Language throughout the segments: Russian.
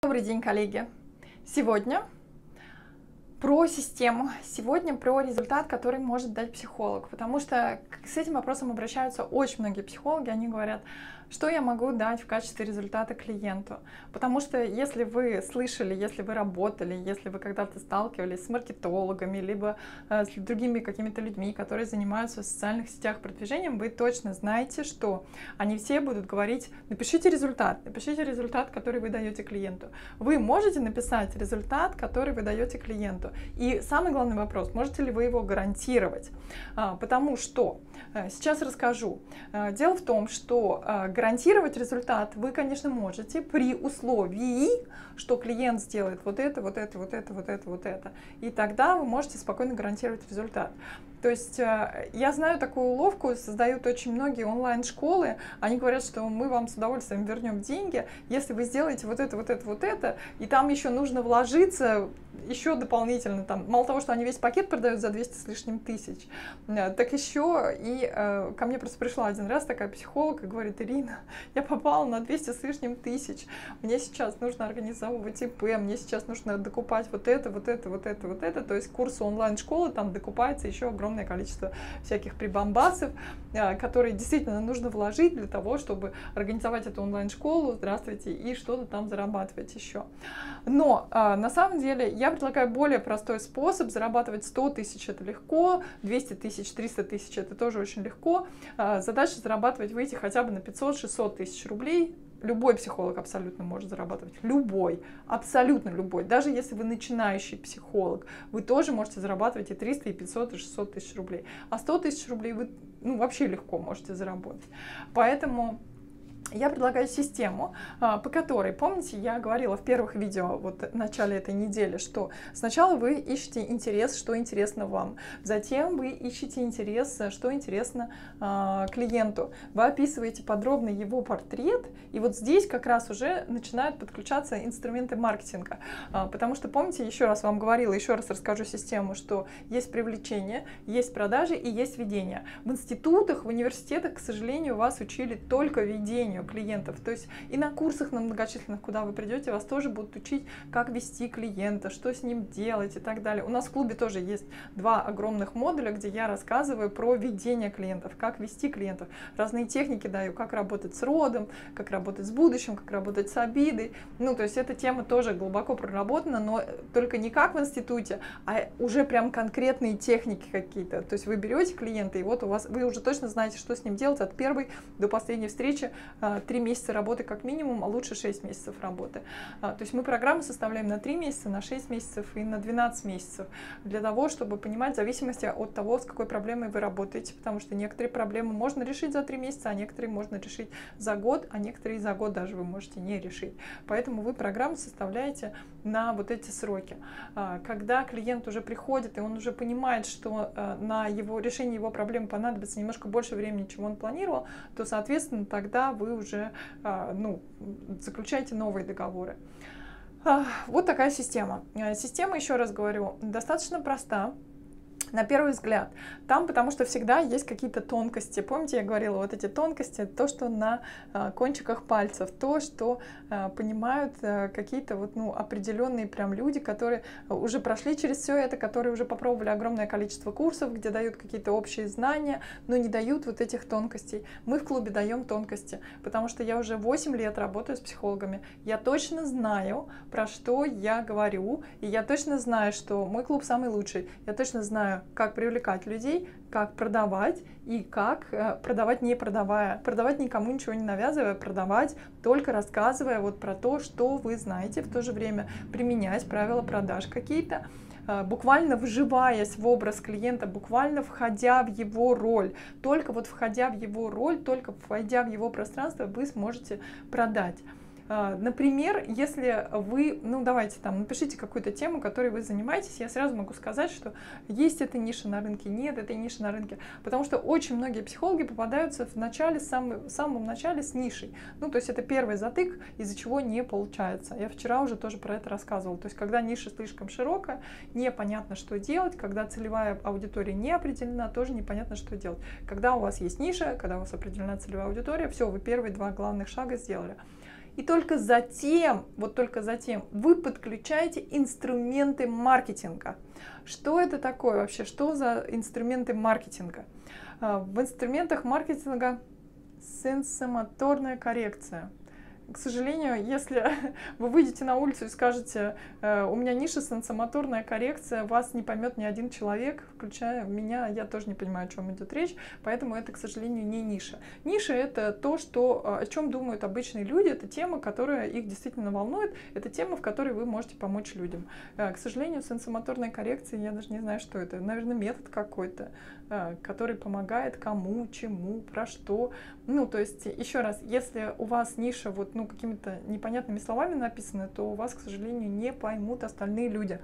Добрый день, коллеги! Сегодня про систему, сегодня про результат, который может дать психолог, потому что с этим вопросом обращаются очень многие психологи, они говорят, что я могу дать в качестве результата клиенту, потому что если вы слышали, если вы работали, если вы когда-то сталкивались с маркетологами, либо с другими какими-то людьми, которые занимаются в социальных сетях продвижением, вы точно знаете, что они все будут говорить, напишите результат, который вы даете клиенту. Вы можете написать результат, который вы даете клиенту. И самый главный вопрос, можете ли вы его гарантировать? Потому что, сейчас расскажу. Дело в том, что гарантировать результат вы, конечно, можете при условии, что клиент сделает вот это. И тогда вы можете спокойно гарантировать результат. То есть я знаю такую уловку, создают очень многие онлайн-школы, они говорят, что мы вам с удовольствием вернем деньги, если вы сделаете вот это, и там еще нужно вложиться еще дополнительно, там, мало того, что они весь пакет продают за 200 с лишним тысяч, так еще и ко мне просто пришла один раз такая психолог и говорит: Ирина, я попала на 200 с лишним тысяч, мне сейчас нужно организовывать ИП, мне сейчас нужно докупать вот это, то есть курсы онлайн-школы, там докупается еще огромное количество всяких прибамбасов, которые действительно нужно вложить для того, чтобы организовать эту онлайн-школу, здравствуйте, и что-то там зарабатывать еще. Но на самом деле я предлагаю более простой способ. Зарабатывать 100 тысяч это легко, 200 тысяч, 300 тысяч это тоже очень легко. Задача зарабатывать, выйти хотя бы на 500-600 тысяч рублей. Любой психолог абсолютно может зарабатывать. Любой, абсолютно любой. Даже если вы начинающий психолог, вы тоже можете зарабатывать и 300, и 500, и 600 тысяч рублей. А 100 тысяч рублей вы вообще легко можете заработать. Поэтому я предлагаю систему, по которой, помните, я говорила в первых видео вот в начале этой недели, что сначала вы ищете интерес, что интересно вам, затем вы ищете интерес, что интересно клиенту, вы описываете подробно его портрет, и вот здесь как раз уже начинают подключаться инструменты маркетинга, потому что, помните, еще раз вам говорила, еще раз расскажу систему, что есть привлечение, есть продажи и есть ведение. В институтах, в университетах, к сожалению, вас учили только ведению клиентов, то есть и на курсах на многочисленных, куда вы придете, вас тоже будут учить, как вести клиента, что с ним делать и так далее. У нас в клубе тоже есть 2 огромных модуля, где я рассказываю про ведение клиентов, как вести клиентов, разные техники даю, как работать с родом, как работать с будущим, как работать с обидой. То есть эта тема тоже глубоко проработана, но только не как в институте, а уже прям конкретные техники какие-то. То есть вы берете клиента, и вот у вас, вы уже точно знаете, что с ним делать от первой до последней встречи. 3 месяца работы как минимум, а лучше 6 месяцев работы. То есть мы программы составляем на 3 месяца, на 6 месяцев и на 12 месяцев, для того, чтобы понимать в зависимости от того, с какой проблемой вы работаете, потому что некоторые проблемы можно решить за 3 месяца, а некоторые можно решить за год, а некоторые за год даже вы можете не решить. Поэтому вы программу составляете на вот эти сроки. Когда клиент уже приходит, и он уже понимает, что на решение его проблемы понадобится немножко больше времени, чем он планировал, то, соответственно, тогда вы уже заключаете новые договоры. Вот такая система. Система, еще раз говорю, достаточно проста. На первый взгляд. Там, потому что всегда есть какие-то тонкости. Помните, я говорила, вот эти тонкости, то, что на кончиках пальцев, то, что понимают какие-то определенные прям люди, которые уже прошли через все это, которые уже попробовали огромное количество курсов, где дают какие-то общие знания, но не дают вот этих тонкостей. Мы в клубе даем тонкости, потому что я уже 8 лет работаю с психологами. Я точно знаю, про что я говорю, и я точно знаю, что мой клуб самый лучший. Я точно знаю, как привлекать людей, как продавать и как продавать не продавая, продавать никому ничего не навязывая, продавать только рассказывая вот про то, что вы знаете, в то же время применять правила продаж какие-то, буквально вживаясь в образ клиента, буквально входя в его роль. Только вот входя в его роль, только войдя в его пространство, вы сможете продать. Например, если вы, давайте напишите какую-то тему, которой вы занимаетесь, я сразу могу сказать, что есть эта ниша на рынке, нет этой ниши на рынке, потому что очень многие психологи попадаются в самом начале с нишей. То есть это первый затык, из-за чего не получается. Я вчера уже тоже про это рассказывала. То есть когда ниша слишком широкая, непонятно, что делать, когда целевая аудитория не определена, тоже непонятно, что делать. Когда у вас есть ниша, когда у вас определена целевая аудитория, все, вы первые 2 главных шага сделали. И только затем, вот только затем вы подключаете инструменты маркетинга. Что это такое вообще? Что за инструменты маркетинга? В инструментах маркетинга сенсомоторная коррекция. К сожалению, если вы выйдете на улицу и скажете, у меня ниша сенсомоторная коррекция, вас не поймет ни один человек, включая меня, я тоже не понимаю, о чем идет речь, поэтому это, к сожалению, не ниша. Ниша — это то, что, о чем думают обычные люди, это тема, которая их действительно волнует, это тема, в которой вы можете помочь людям. К сожалению, сенсомоторная коррекция, я даже не знаю, что это, наверное, метод какой-то, который помогает кому, чему, про что. Ну, то есть, еще раз, если у вас ниша вот, ну, какими-то непонятными словами написана, то у вас, к сожалению, не поймут остальные люди.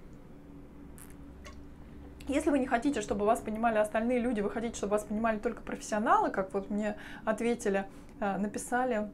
Если вы не хотите, чтобы вас понимали остальные люди, вы хотите, чтобы вас понимали только профессионалы, как вот мне ответили, написали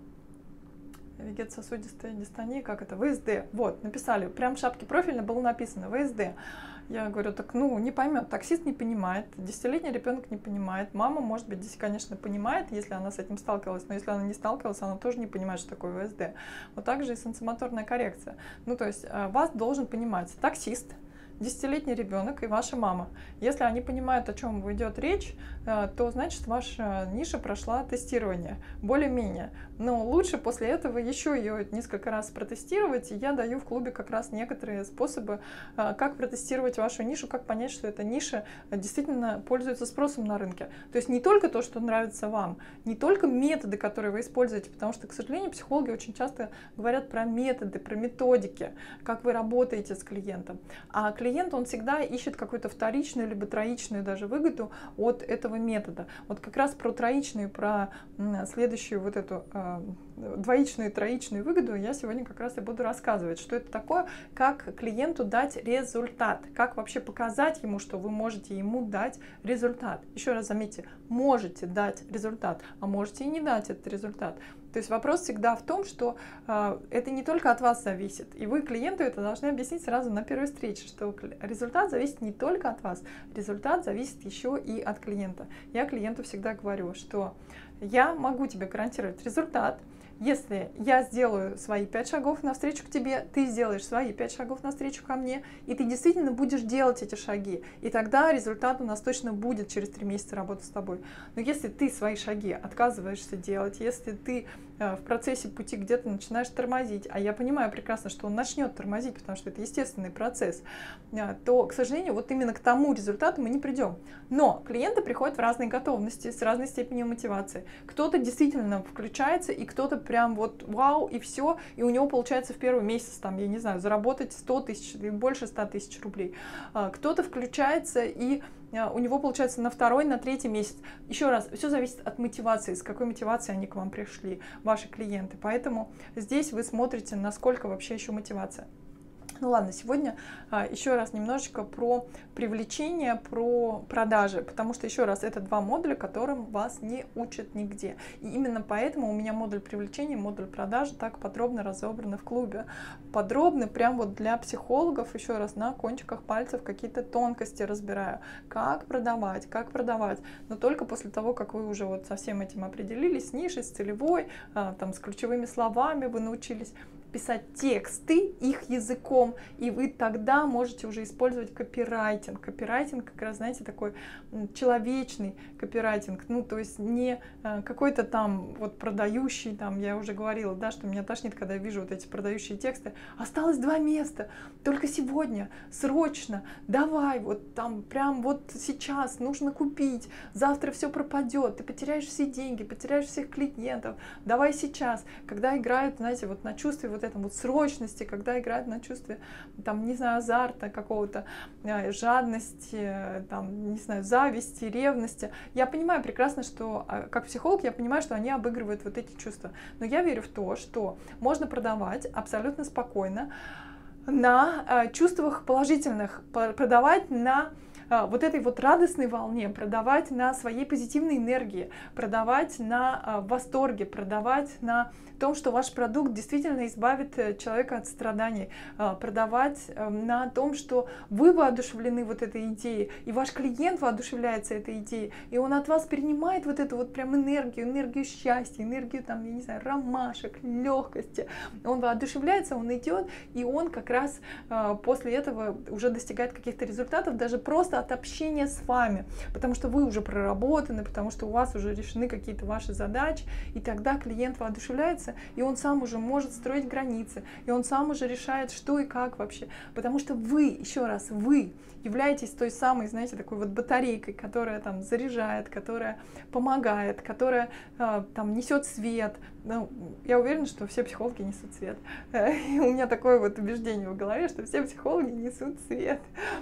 вегетососудистая дистония, как это, ВСД, вот, написали, прям в шапке профиля было написано ВСД. Я говорю, так, ну, не поймет, таксист не понимает, 10-летний ребенок не понимает, мама, может быть, здесь, конечно, понимает, если она с этим сталкивалась, но если она не сталкивалась, она тоже не понимает, что такое ВСД. Вот так же и сенсомоторная коррекция. Ну, то есть вас должен понимать таксист, 10-летний ребенок и ваша мама. Если они понимают, о чем идет речь, то значит ваша ниша прошла тестирование, более-менее. Но лучше после этого еще ее несколько раз протестировать. И я даю в клубе как раз некоторые способы, как протестировать вашу нишу, как понять, что эта ниша действительно пользуется спросом на рынке. То есть не только то, что нравится вам, не только методы, которые вы используете, потому что, к сожалению, психологи очень часто говорят про методы, про методики, как вы работаете с клиентом. А клиент, он всегда ищет какую-то вторичную либо троичную даже выгоду от этого метода. Вот как раз про троичную, про следующую вот эту двоичную и троичную выгоду я сегодня как раз и буду рассказывать, что это такое, как клиенту дать результат, как вообще показать ему, что вы можете ему дать результат. Еще раз заметьте, можете дать результат, а можете и не дать этот результат. То есть вопрос всегда в том, что это не только от вас зависит, и вы клиенту это должны объяснить сразу на первой встрече, что результат зависит не только от вас, результат зависит еще и от клиента. Я клиенту всегда говорю, что я могу тебе гарантировать результат, если я сделаю свои 5 шагов навстречу к тебе, ты сделаешь свои 5 шагов навстречу ко мне, и ты действительно будешь делать эти шаги. И тогда результат у нас точно будет через 3 месяца работы с тобой. Но если ты свои шаги отказываешься делать, если ты в процессе пути где-то начинаешь тормозить, а я понимаю прекрасно, что он начнет тормозить, потому что это естественный процесс, то, к сожалению, вот именно к тому результату мы не придем. Но клиенты приходят в разной готовности, с разной степенью мотивации. Кто-то действительно включается, и кто-то прям вот вау, и все, и у него получается в первый месяц, там, я не знаю, заработать 100 тысяч или больше 100 тысяч рублей. Кто-то включается, и у него получается на второй, на третий месяц. Еще раз, все зависит от мотивации, с какой мотивацией они к вам пришли, ваши клиенты. Поэтому здесь вы смотрите, насколько вообще еще мотивация. Ну ладно, сегодня еще раз немножечко про привлечение, про продажи, потому что, еще раз, это 2 модуля, которым вас не учат нигде. И именно поэтому у меня модуль привлечения, модуль продажи так подробно разобраны в клубе. Подробно, прям вот для психологов, еще раз, на кончиках пальцев какие-то тонкости разбираю. Как продавать, но только после того, как вы уже вот со всем этим определились, с нишей, с целевой, там, с ключевыми словами вы научились писать тексты их языком, и вы тогда можете уже использовать копирайтинг. Копирайтинг, как раз, знаете, такой человечный копирайтинг, ну, то есть не какой-то там вот продающий, там, я уже говорила, да, что меня тошнит, когда я вижу вот эти продающие тексты. Осталось 2 места, только сегодня, срочно, давай, вот там, прям вот сейчас нужно купить, завтра все пропадет, ты потеряешь все деньги, потеряешь всех клиентов, давай сейчас. Когда играют, знаете, вот на чувстве вот этом вот срочности, когда играют на чувстве, там, не знаю, азарта какого-то, жадности, там, не знаю, зависти, ревности. Я понимаю прекрасно, что, как психолог, я понимаю, что они обыгрывают вот эти чувства. Но я верю в то, что можно продавать абсолютно спокойно на чувствах положительных, продавать на вот этой вот радостной волне, продавать на своей позитивной энергии, продавать на восторге, продавать на том, что ваш продукт действительно избавит человека от страданий, продавать на том, что вы воодушевлены вот этой идеей, и ваш клиент воодушевляется этой идеей, и он от вас перенимает вот эту вот прям энергию счастья, энергию там, я не знаю, ромашек, легкости. Он воодушевляется, он идет, и он как раз после этого уже достигает каких-то результатов, даже просто от общения с вами, потому что вы уже проработаны, потому что у вас уже решены какие-то ваши задачи, и тогда клиент воодушевляется, и он сам уже может строить границы, и он сам уже решает, что и как вообще, потому что вы, еще раз, вы являетесь той самой, знаете, такой вот батарейкой, которая там заряжает, которая помогает, которая там несет свет. Ну, я уверена, что все психологи несут свет. И у меня такое вот убеждение в голове, что все психологи несут свет.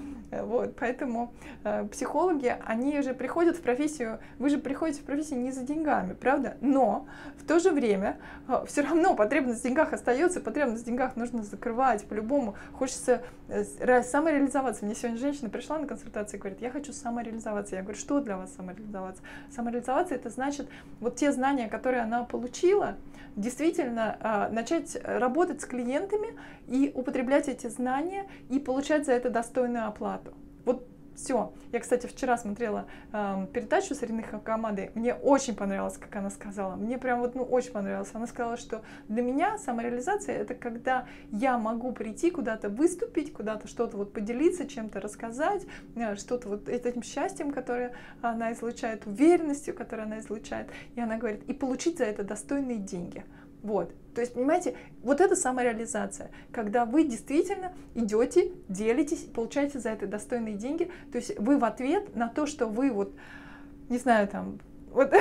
Вот, поэтому психологи, они же приходят в профессию, вы же приходите в профессию не за деньгами, правда? Но в то же время все равно потребность в деньгах остается, потребность в деньгах нужно закрывать по-любому. Хочется самореализоваться. Мне сегодня женщина пришла на консультацию и говорит: я хочу самореализоваться. Я говорю: что для вас самореализоваться? Самореализоваться — это значит вот те знания, которые она получила, действительно начать работать с клиентами и употреблять эти знания и получать за это достойную оплату. Вот все. Я, кстати, вчера смотрела передачу с Ириной Хакамадой. Мне очень понравилось, как она сказала. Мне прям вот, очень понравилось. Она сказала, что для меня самореализация — это когда я могу прийти куда-то, выступить, куда-то что-то вот поделиться, чем-то рассказать, что-то вот этим счастьем, которое она излучает, уверенностью, которую она излучает. И она говорит, и получить за это достойные деньги. Вот. То есть, понимаете, вот это самореализация, когда вы действительно идете, делитесь, получаете за это достойные деньги. То есть вы в ответ на то, что вы вот, не знаю, там, вот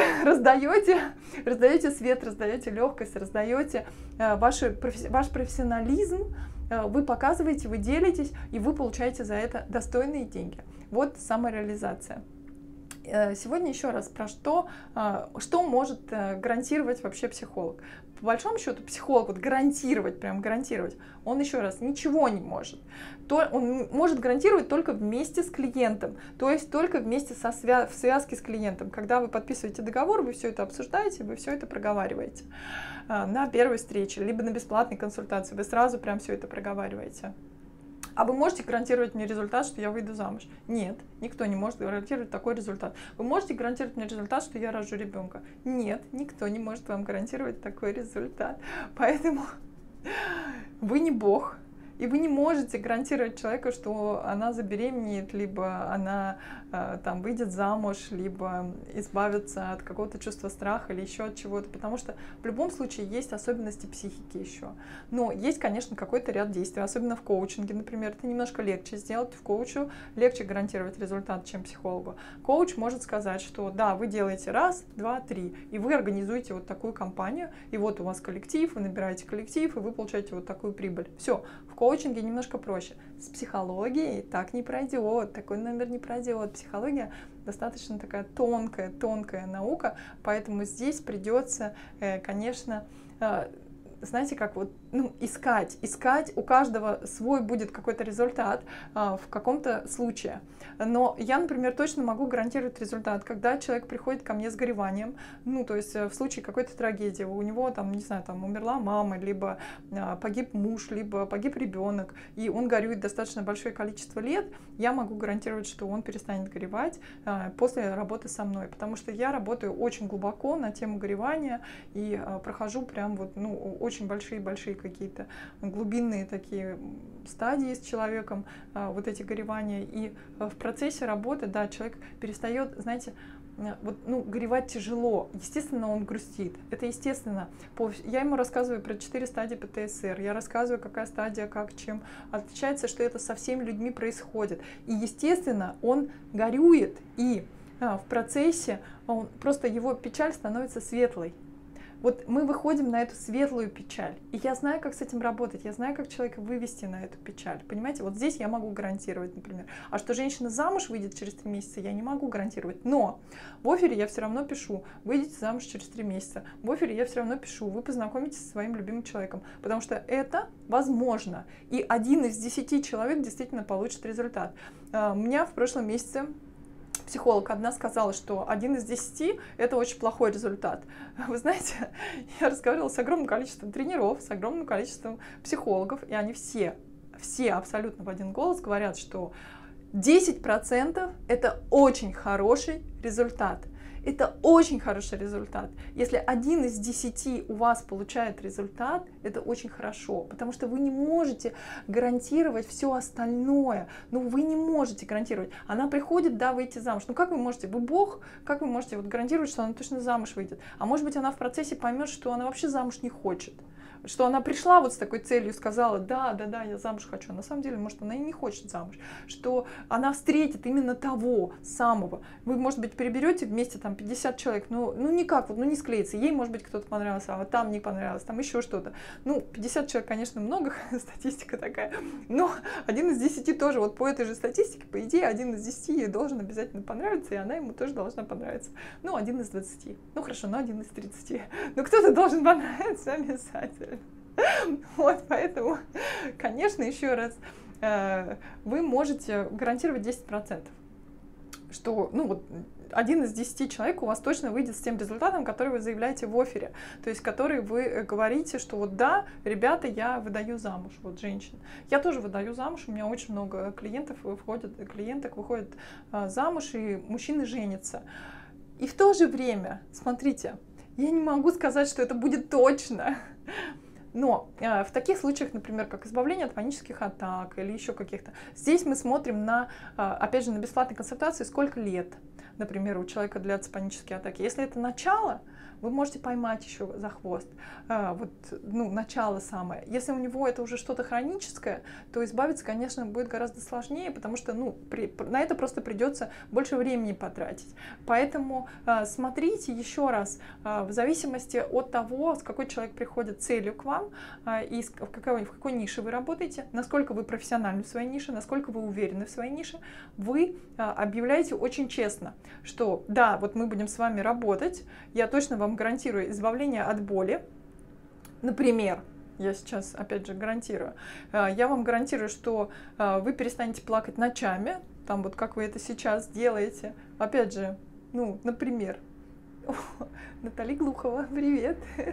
раздаете свет, раздаете легкость, раздаете ваш профессионализм, вы показываете, вы делитесь, и вы получаете за это достойные деньги. Вот самореализация. Сегодня еще раз про что может гарантировать вообще психолог. По большому счету психолог вот гарантировать, прям гарантировать, он еще раз ничего не может. Он может гарантировать только вместе с клиентом, то есть только вместе в связке с клиентом. Когда вы подписываете договор, вы все это обсуждаете, вы все это проговариваете на первой встрече, либо на бесплатной консультации, вы сразу прям все это проговариваете. А вы можете гарантировать мне результат, что я выйду замуж? Нет, никто не может гарантировать такой результат. Вы можете гарантировать мне результат, что я рожу ребенка? Нет, никто не может вам гарантировать такой результат. Поэтому вы не Бог. И вы не можете гарантировать человеку, что она забеременеет, либо она там выйдет замуж, либо избавится от какого-то чувства страха или еще от чего-то, потому что в любом случае есть особенности психики еще. Но есть, конечно, какой-то ряд действий, особенно в коучинге, например, это немножко легче сделать, в коучу легче гарантировать результат, чем психологу. Коуч может сказать, что да, вы делаете раз, два, три, и вы организуете вот такую компанию, и вот у вас коллектив, вы набираете коллектив, и вы получаете вот такую прибыль. Все. В коучинге немножко проще. С психологией так не пройдет, такой номер не пройдет. Психология достаточно такая тонкая наука, поэтому здесь придется, конечно, знаете, как вот, искать, у каждого свой будет какой-то результат в каком-то случае. Но я, например, точно могу гарантировать результат, когда человек приходит ко мне с гореванием, то есть в случае какой-то трагедии, у него там, не знаю, там умерла мама, либо погиб муж, либо погиб ребенок, и он горюет достаточно большое количество лет, я могу гарантировать, что он перестанет горевать после работы со мной, потому что я работаю очень глубоко на тему горевания и прохожу прям вот, очень большие какие-то глубинные такие стадии с человеком, вот эти горевания. И в процессе работы, да, человек перестает, знаете, горевать тяжело. Естественно, он грустит. Это естественно. Я ему рассказываю про 4 стадии ПТСР. Я рассказываю, какая стадия, как, чем отличается, что это со всеми людьми происходит. И, естественно, он горюет. И в процессе просто его печаль становится светлой. Вот мы выходим на эту светлую печаль. И я знаю, как с этим работать, я знаю, как человека вывести на эту печаль. Понимаете, вот здесь я могу гарантировать, например. А что женщина замуж выйдет через 3 месяца, я не могу гарантировать. Но в офере я все равно пишу: выйдите замуж через 3 месяца. В офере я все равно пишу: вы познакомитесь со своим любимым человеком. Потому что это возможно. И 1 из 10 человек действительно получит результат. У меня в прошлом месяце психолог одна сказала, что 1 из 10 это очень плохой результат. Вы знаете, я разговаривала с огромным количеством тренеров, с огромным количеством психологов, и они все абсолютно в один голос говорят, что 10% это очень хороший результат. Это очень хороший результат. Если 1 из 10 у вас получает результат, это очень хорошо, потому что вы не можете гарантировать все остальное. Ну, вы не можете гарантировать. Она приходит, да, выйти замуж. Ну, как вы можете? Вы Бог, как вы можете вот гарантировать, что она точно замуж выйдет? А может быть, она в процессе поймет, что она вообще замуж не хочет. Что она пришла вот с такой целью, сказала: да, я замуж хочу. А на самом деле, может, она и не хочет замуж. Что она встретит именно того самого. Вы, может быть, переберете вместе там 50 человек, ну никак, вот, ну не склеится. Ей, может быть, кто-то понравился, а вот там не понравилось, там еще что-то. Ну, 50 человек, конечно, много, статистика такая. Но 1 из 10 тоже, вот по этой же статистике, по идее, 1 из 10 ей должен обязательно понравиться, и она ему тоже должна понравиться. Ну, 1 из 20. Ну, хорошо, но 1 из 30. Ну, кто-то должен понравиться обязательно. Вот, поэтому, конечно, еще раз, вы можете гарантировать 10%, что, ну вот, 1 из 10 человек у вас точно выйдет с тем результатом, который вы заявляете в оффере, то есть который вы говорите, что вот да, ребята, я выдаю замуж, вот женщин. Я тоже выдаю замуж, у меня очень много клиенток выходят замуж, и мужчины женятся. И в то же время, смотрите, я не могу сказать, что это будет точно. Но в таких случаях, например, как избавление от панических атак или еще каких-то, здесь мы смотрим на, опять же, на бесплатной консультации, сколько лет, например, у человека длятся панические атаки. Если это начало, вы можете поймать еще за хвост, вот, ну, начало самое. Если у него это уже что-то хроническое, то избавиться, конечно, будет гораздо сложнее, потому что, ну, на это просто придется больше времени потратить. Поэтому смотрите еще раз, в зависимости от того, с какой человек приходит целью к вам, и в какой нише вы работаете, насколько вы профессиональны в своей нише, насколько вы уверены в своей нише, вы объявляете очень честно, что да, вот мы будем с вами работать, я точно вам гарантирую избавление от боли. Например, я сейчас опять же гарантирую, я вам гарантирую, что вы перестанете плакать ночами, там вот как вы это сейчас делаете. Опять же, ну, например, Наталья Глухова, привет.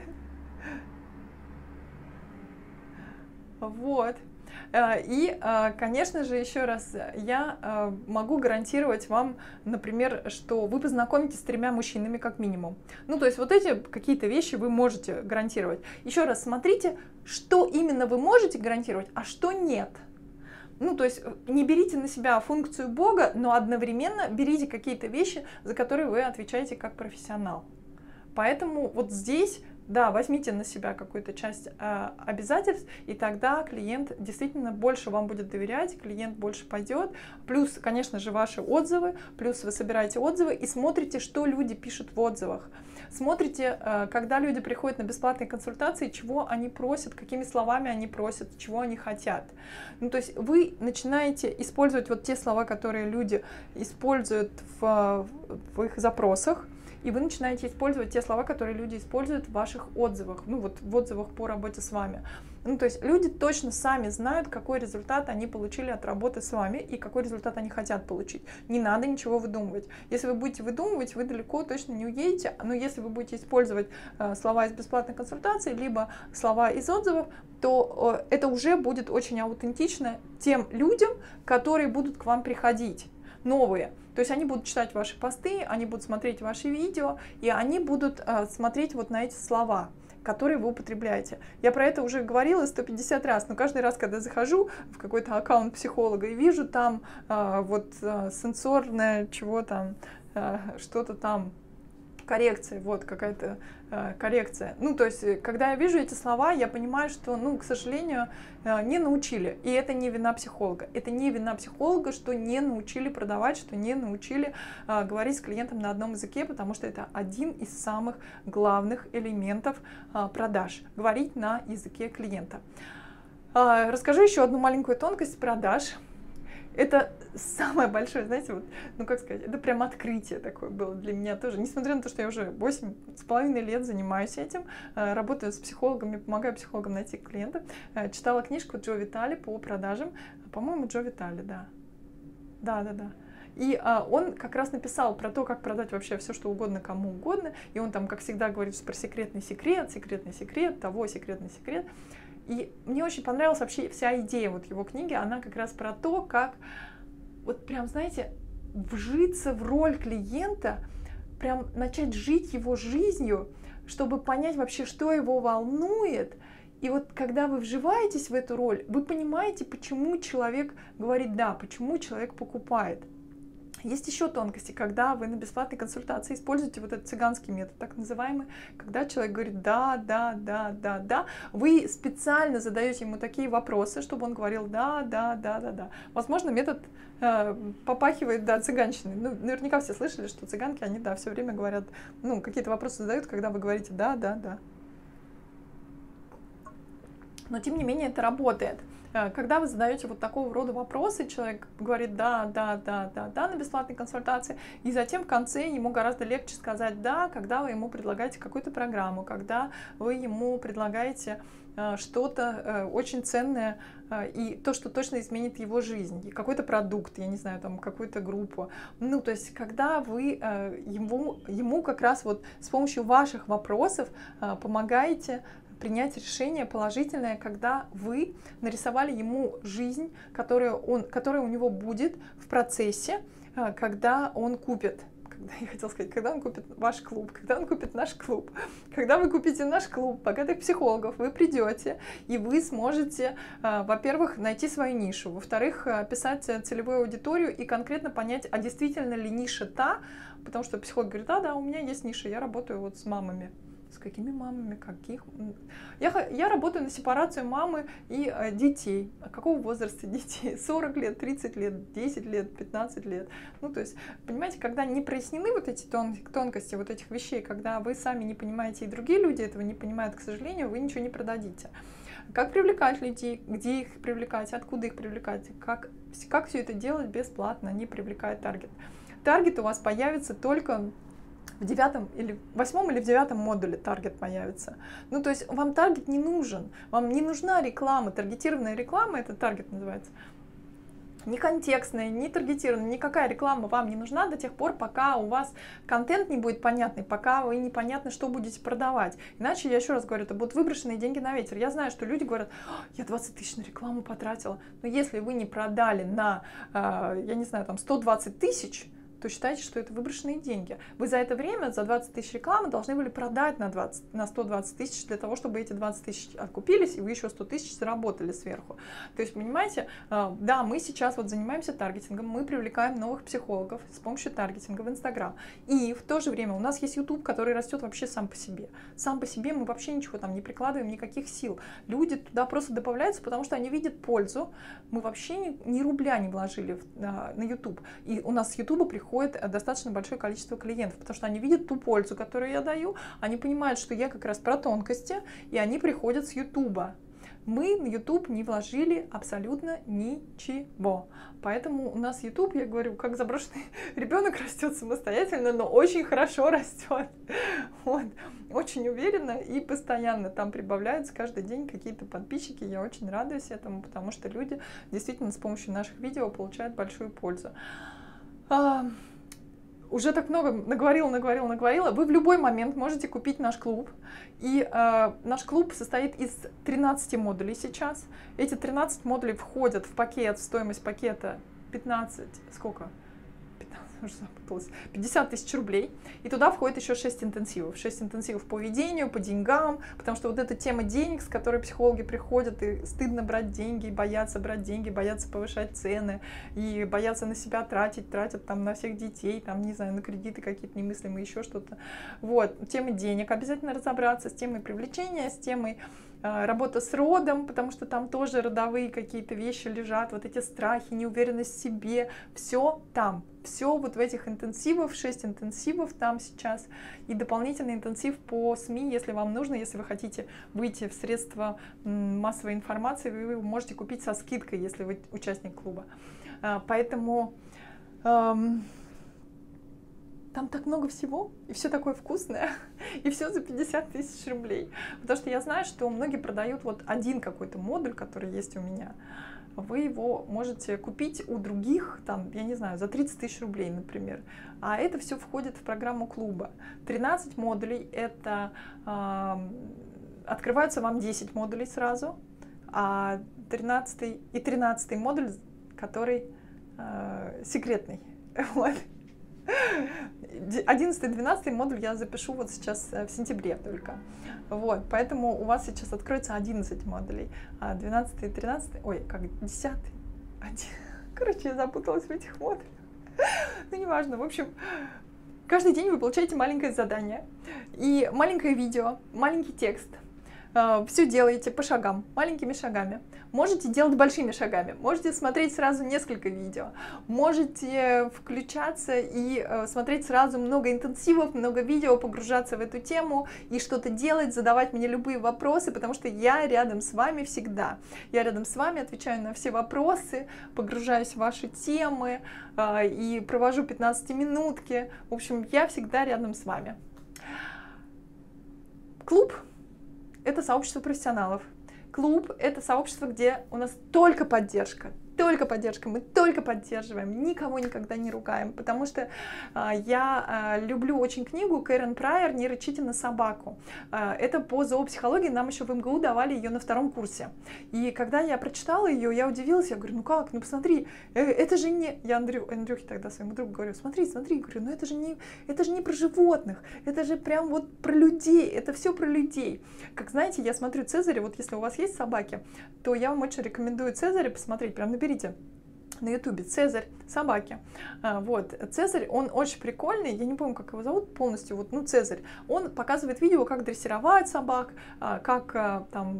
Вот. И, конечно же, еще раз, я могу гарантировать вам, например, что вы познакомитесь с 3 мужчинами как минимум. Ну, то есть вот эти какие-то вещи вы можете гарантировать. Еще раз смотрите, что именно вы можете гарантировать, а что нет. Ну, то есть не берите на себя функцию Бога, но одновременно берите какие-то вещи, за которые вы отвечаете как профессионал. Поэтому вот здесь, да, возьмите на себя какую-то часть обязательств, и тогда клиент действительно больше вам будет доверять, клиент больше пойдет. Плюс, конечно же, ваши отзывы, плюс вы собираете отзывы и смотрите, что люди пишут в отзывах. Смотрите, когда люди приходят на бесплатные консультации, чего они просят, какими словами они просят, чего они хотят. Ну, то есть вы начинаете использовать вот те слова, которые люди используют в их запросах, и вы начинаете использовать те слова, которые люди используют в ваших отзывах, ну вот в отзывах по работе с вами. Ну, то есть люди точно сами знают, какой результат они получили от работы с вами и какой результат они хотят получить. Не надо ничего выдумывать. Если вы будете выдумывать, вы далеко точно не уедете, но если вы будете использовать слова из бесплатной консультации, либо слова из отзывов, то это уже будет очень аутентично тем людям, которые будут к вам приходить, новые. То есть они будут читать ваши посты, они будут смотреть ваши видео, и они будут смотреть вот на эти слова, которые вы употребляете. Я про это уже говорила 150 раз, но каждый раз, когда захожу в какой-то аккаунт психолога и вижу там вот сенсорное, чего там, что-то там, коррекция, вот какая-то коррекция. Ну, то есть, когда я вижу эти слова, я понимаю, что, ну, к сожалению, не научили. И это не вина психолога. Это не вина психолога, что не научили продавать, что не научили говорить с клиентом на одном языке, потому что это один из самых главных элементов продаж. Говорить на языке клиента. Расскажу еще одну маленькую тонкость продаж. Это самое большое, знаете, вот, ну как сказать, это прям открытие такое было для меня тоже. Несмотря на то, что я уже 8,5 лет занимаюсь этим, работаю с психологами, помогаю психологам найти клиентов, читала книжку Джо Витали по продажам, по-моему, Джо Витали, да. Да. И он как раз написал про то, как продать вообще все, что угодно, кому угодно. И он там, как всегда, говорит про секретный секрет, того, секретный секрет. И мне очень понравилась вообще вся идея вот его книги, она как раз про то, как вот прям, знаете, вжиться в роль клиента, прям начать жить его жизнью, чтобы понять вообще, что его волнует. И вот когда вы вживаетесь в эту роль, вы понимаете, почему человек говорит «да», почему человек покупает. Есть еще тонкости, когда вы на бесплатной консультации используете вот этот цыганский метод, так называемый, когда человек говорит да, вы специально задаете ему такие вопросы, чтобы он говорил да. Возможно, метод попахивает, да, цыганщиной. Ну, наверняка все слышали, что цыганки, они, да, все время говорят, ну, какие-то вопросы задают, когда вы говорите да. Но, тем не менее, это работает. Когда вы задаете вот такого рода вопросы, человек говорит да на бесплатной консультации, и затем в конце ему гораздо легче сказать да, когда вы ему предлагаете какую-то программу, когда вы ему предлагаете что-то очень ценное и то, что точно изменит его жизнь, какой-то продукт, я не знаю, там какую-то группу. Ну, то есть, когда вы ему как раз вот с помощью ваших вопросов помогаете принять решение положительное, когда вы нарисовали ему жизнь, которая у него будет в процессе, когда он купит. Я хотела сказать, когда он купит ваш клуб, когда он купит наш клуб. Когда вы купите наш клуб богатых психологов, вы придете, и вы сможете, во-первых, найти свою нишу, во-вторых, описать целевую аудиторию и конкретно понять, а действительно ли ниша та, потому что психолог говорит, да, у меня есть ниша, я работаю вот с мамами. С какими мамами, каких? Я работаю на сепарацию мамы и детей. А какого возраста детей? 40 лет, 30 лет, 10 лет, 15 лет. Ну, то есть, понимаете, когда не прояснены вот эти тонкости вот этих вещей, когда вы сами не понимаете, и другие люди этого не понимают, к сожалению, вы ничего не продадите. Как привлекать людей, где их привлекать, откуда их привлекать, как все это делать бесплатно, не привлекая таргет. Таргет у вас появится только в 9 или 8 или в 9 модуле таргет появится. Ну, то есть вам таргет не нужен, вам не нужна реклама, таргетированная реклама, это таргет называется. Ни контекстная, ни таргетированная, никакая реклама вам не нужна до тех пор, пока у вас контент не будет понятный, пока вы непонятно, что будете продавать. Иначе, я еще раз говорю, это будут выброшенные деньги на ветер. Я знаю, что люди говорят, я 20 тысяч на рекламу потратила, но если вы не продали на, я не знаю, там 120 тысяч, то считайте, что это выброшенные деньги. Вы за это время, за 20 тысяч рекламы, должны были продать на 120 тысяч для того, чтобы эти 20 тысяч окупились, и вы еще 100 тысяч заработали сверху. То есть, понимаете, да, мы сейчас вот занимаемся таргетингом, мы привлекаем новых психологов с помощью таргетинга в Инстаграм. И в то же время у нас есть YouTube, который растет вообще сам по себе. Сам по себе мы вообще ничего там не прикладываем, никаких сил. Люди туда просто добавляются, потому что они видят пользу. Мы вообще ни рубля не вложили на YouTube. И у нас с YouTube приходит достаточно большое количество клиентов, потому что они видят ту пользу, которую я даю, они понимают, что я как раз про тонкости, и они приходят с YouTube. Мы на YouTube не вложили абсолютно ничего. Поэтому у нас YouTube, я говорю, как заброшенный ребенок растет самостоятельно, но очень хорошо растет. Вот. Очень уверенно и постоянно там прибавляются каждый день какие-то подписчики. Я очень радуюсь этому, потому что люди действительно с помощью наших видео получают большую пользу. Уже так много наговорила. Вы в любой момент можете купить наш клуб. И наш клуб состоит из 13 модулей сейчас. Эти 13 модулей входят в пакет, в стоимость пакета 15, сколько? 15. запуталась, 50 тысяч рублей, и туда входит еще 6 интенсивов. 6 интенсивов по ведению, по деньгам, потому что вот эта тема денег, с которой психологи приходят, и стыдно брать деньги, и боятся брать деньги, боятся повышать цены, и боятся на себя тратить, тратят там на всех детей, там, не знаю, на кредиты какие-то немыслимые, еще что-то. Вот, тема денег, обязательно разобраться с темой привлечения, с темой работа с родом, потому что там тоже родовые какие-то вещи лежат, вот эти страхи, неуверенность в себе, все там, все вот в этих интенсивах, 6 интенсивов там сейчас, и дополнительный интенсив по СМИ, если вам нужно, если вы хотите выйти в средства массовой информации, вы его можете купить со скидкой, если вы участник клуба. Поэтому там так много всего, и все такое вкусное, и все за 50 тысяч рублей. Потому что я знаю, что многие продают вот один какой-то модуль, который есть у меня. Вы его можете купить у других, там, я не знаю, за 30 тысяч рублей, например. А это все входит в программу клуба. 13 модулей, это открываются вам 10 модулей сразу, а 13 модуль, который секретный. Вот. 11-12 модуль я запишу вот сейчас в сентябре только. Вот, поэтому у вас сейчас откроется 11 модулей, а 12 и 13, ой, как 10, короче, я запуталась в этих модулях. Ну, неважно, в общем, каждый день вы получаете маленькое задание и маленькое видео, маленький текст. Все делаете по шагам, маленькими шагами. Можете делать большими шагами, можете смотреть сразу несколько видео, можете включаться и смотреть сразу много интенсивов, много видео, погружаться в эту тему и что-то делать, задавать мне любые вопросы, потому что я рядом с вами всегда. Я рядом с вами, отвечаю на все вопросы, погружаюсь в ваши темы и провожу 15-минутки. В общем, я всегда рядом с вами. Клуб — это сообщество профессионалов. Клуб — это сообщество, где у нас только поддержка, мы только поддерживаем, никого никогда не ругаем, потому что я люблю очень книгу Кэрен Прайер «Не рычите на собаку». Это по зоопсихологии, нам еще в МГУ давали ее на 2-м курсе. И когда я прочитала ее, я удивилась, я говорю, ну как, ну посмотри, это же не... Я Андрюхе тогда своему другу говорю, смотри, говорю, ну это же не про животных, это же прям вот про людей, это все про людей. Как знаете, я смотрю Цезаря, вот если у вас есть собаки, то я вам очень рекомендую Цезаря посмотреть, прям наберите на ютубе «Цезарь собаки». Вот, Цезарь, он очень прикольный, я не помню, как его зовут полностью, вот, ну, Цезарь. Он показывает видео, как дрессировать собак, как там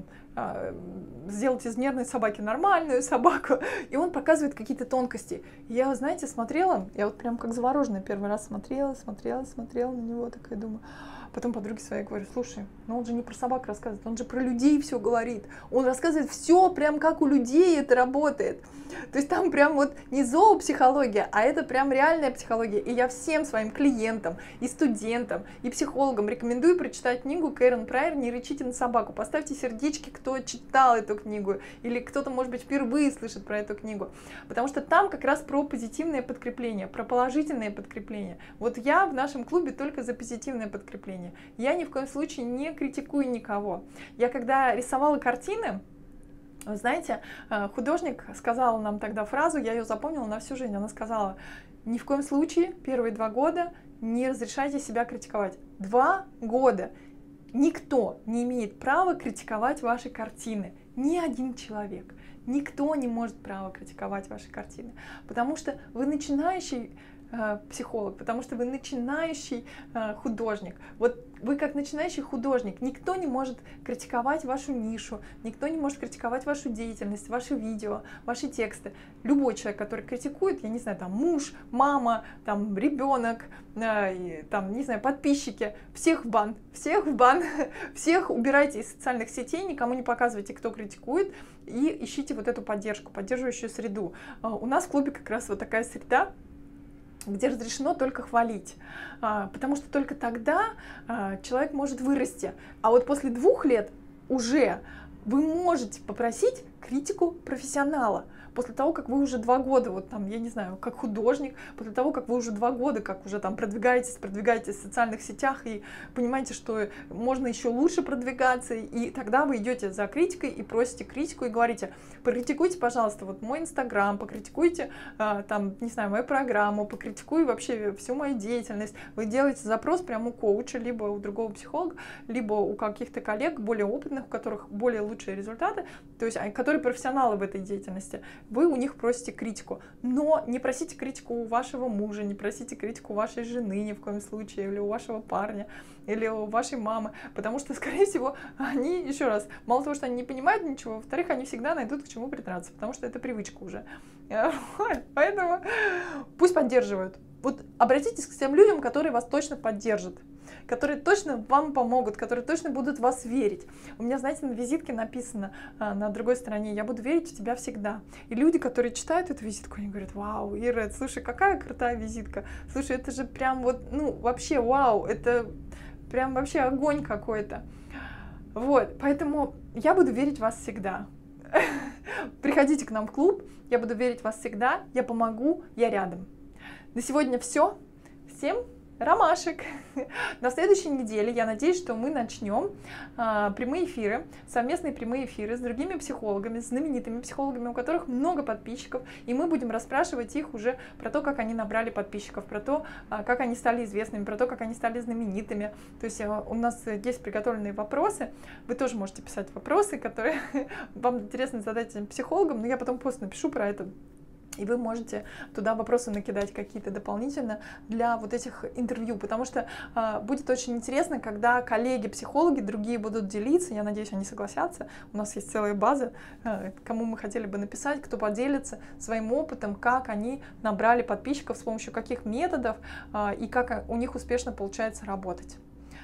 сделать из нервной собаки нормальную собаку, и он показывает какие-то тонкости. Я, знаете, смотрела, я вот прям как завороженная первый раз смотрела на него, такая думаю. Потом подруге своей говорю, слушай, ну он же не про собак рассказывает, он же про людей все говорит. Он рассказывает все прям как у людей это работает. То есть там прям вот не зоопсихология, а это прям реальная психология. И я всем своим клиентам, и студентам, и психологам рекомендую прочитать книгу Кэрен Прайер «Не рычите на собаку». Поставьте сердечки, кто читал эту книгу, или кто-то, может быть, впервые слышит про эту книгу. Потому что там как раз про позитивное подкрепление, про положительное подкрепление. Вот я в нашем клубе только за позитивное подкрепление. Я ни в коем случае не критикую никого. Я когда рисовала картины, вы знаете, художник сказал нам тогда фразу, я ее запомнила на всю жизнь. Она сказала, ни в коем случае первые 2 года не разрешайте себя критиковать. 2 года. Никто не имеет права критиковать ваши картины. Ни один человек. Никто не может права критиковать ваши картины. Потому что вы начинающий психолог, потому что вы начинающий художник. Вот вы как начинающий художник, никто не может критиковать вашу нишу, никто не может критиковать вашу деятельность, ваши видео, ваши тексты. Любой человек, который критикует, я не знаю, там муж, мама, там ребенок, там, не знаю, подписчики, всех в бан, всех убирайте из социальных сетей, никому не показывайте, кто критикует, и ищите вот эту поддержку, поддерживающую среду. У нас в клубе как раз вот такая среда, где разрешено только хвалить, потому что только тогда человек может вырасти. А вот после 2 лет уже вы можете попросить критику профессионала. После того, как вы уже 2 года, вот там, я не знаю, как художник, после того, как вы уже 2 года, как уже там продвигаетесь в социальных сетях и понимаете, что можно еще лучше продвигаться, и тогда вы идете за критикой и просите критику и говорите: покритикуйте, пожалуйста, вот мой Инстаграм, покритикуйте, там, не знаю, мою программу, покритикуйте вообще всю мою деятельность. Вы делаете запрос прямо у коуча, либо у другого психолога, либо у каких-то коллег более опытных, у которых более лучшие результаты, то есть которые профессионалы в этой деятельности. Вы у них просите критику, но не просите критику у вашего мужа, не просите критику у вашей жены ни в коем случае, или у вашего парня, или у вашей мамы, потому что, скорее всего, они, еще раз, мало того, что они не понимают ничего, во-вторых, они всегда найдут к чему придраться, потому что это привычка уже. Поэтому пусть поддерживают. Вот обратитесь к тем людям, которые вас точно поддержат, которые точно вам помогут, которые точно будут в вас верить. У меня, знаете, на визитке написано на другой стороне: «Я буду верить в тебя всегда». И люди, которые читают эту визитку, они говорят: «Вау, Ира, слушай, какая крутая визитка. Слушай, это же прям вот, ну, вообще вау, это прям вообще огонь какой-то». Вот, поэтому я буду верить в вас всегда. Приходите к нам в клуб, я буду верить в вас всегда, я помогу, я рядом. На сегодня все. Всем ромашек! На следующей неделе, я надеюсь, что мы начнем прямые эфиры, совместные прямые эфиры с другими психологами, с знаменитыми психологами, у которых много подписчиков, и мы будем расспрашивать их уже про то, как они набрали подписчиков, про то, как они стали известными, про то, как они стали знаменитыми. То есть у нас есть приготовленные вопросы, вы тоже можете писать вопросы, которые вам интересно задать этим психологам, но я потом пост напишу про это. И вы можете туда вопросы накидать какие-то дополнительно для вот этих интервью, потому что будет очень интересно, когда коллеги-психологи другие будут делиться, я надеюсь, они согласятся, у нас есть целая база, кому мы хотели бы написать, кто поделится своим опытом, как они набрали подписчиков, с помощью каких методов и как у них успешно получается работать.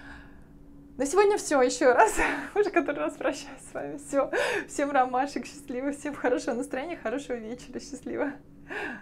На сегодня все, еще раз, уже который раз прощаюсь с вами, все, всем ромашек, счастливо, всем хорошего настроения, хорошего вечера, счастливо.